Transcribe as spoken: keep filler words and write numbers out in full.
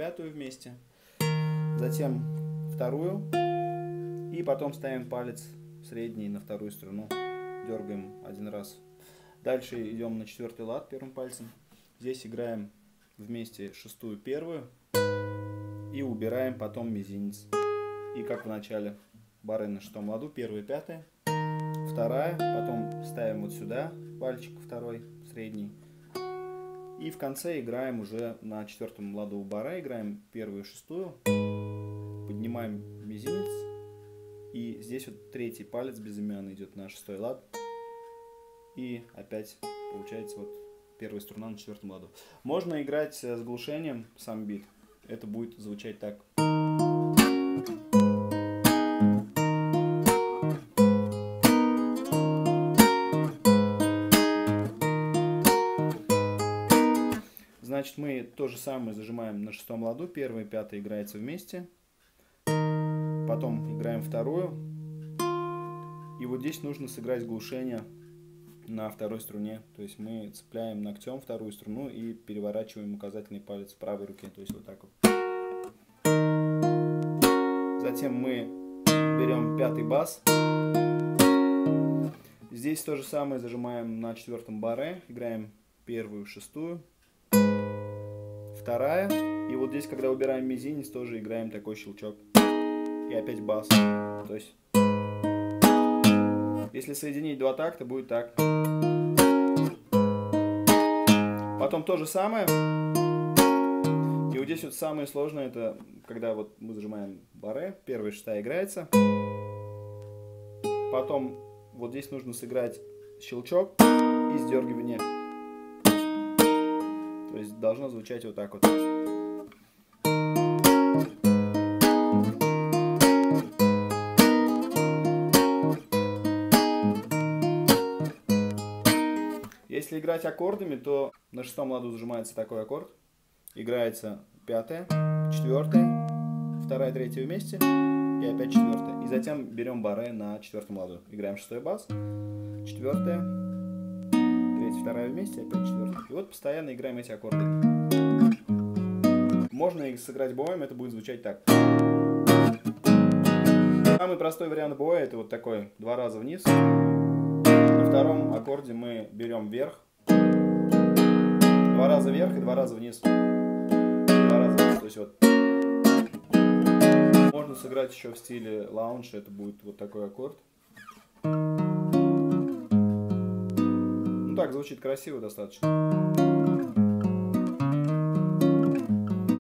пятую вместе, затем вторую, и потом ставим палец средний на вторую струну, дергаем один раз. Дальше идем на четвертый лад первым пальцем. Здесь играем вместе шестую первую и убираем потом мизинец. И как в начале бары на шестом ладу, первая пятая, вторая, потом ставим вот сюда пальчик второй, средний. И в конце играем уже на четвертом ладу у бара, играем первую шестую, поднимаем мизинец, и здесь вот третий палец безымянный идет на шестой лад, и опять получается вот первая струна на четвертом ладу. Можно играть с глушением сам бит, это будет звучать так. Значит, мы то же самое зажимаем на шестом ладу, первая и пятая играется вместе, потом играем вторую, и вот здесь нужно сыграть глушение на второй струне, то есть мы цепляем ногтем вторую струну и переворачиваем указательный палец в правой руке, то есть вот так вот. Затем мы берем пятый бас, здесь то же самое зажимаем на четвертом баре, играем первую шестую, вторая, и вот здесь, когда убираем мизинец, тоже играем такой щелчок. И опять бас. То есть, если соединить два такта, будет так. Потом то же самое. И вот здесь вот самое сложное, это когда вот мы зажимаем баре, первая шестая играется. Потом вот здесь нужно сыграть щелчок и сдергивание. То есть должно звучать вот так вот. Если играть аккордами, то на шестом ладу зажимается такой аккорд. Играется пятая, четвертая, вторая, третья вместе и опять четвертая. И затем берем баре на четвертом ладу. Играем шестой бас, четвертая, третья, вторая вместе, опять четвертая. И вот постоянно играем эти аккорды. Можно их сыграть боем, это будет звучать так. Самый простой вариант боя это вот такой, два раза вниз. На втором аккорде мы берем вверх, два раза вверх и два раза вниз. Два раза вниз, то есть вот. Можно сыграть еще в стиле лаунж, это будет вот такой аккорд. Ну так, звучит красиво достаточно.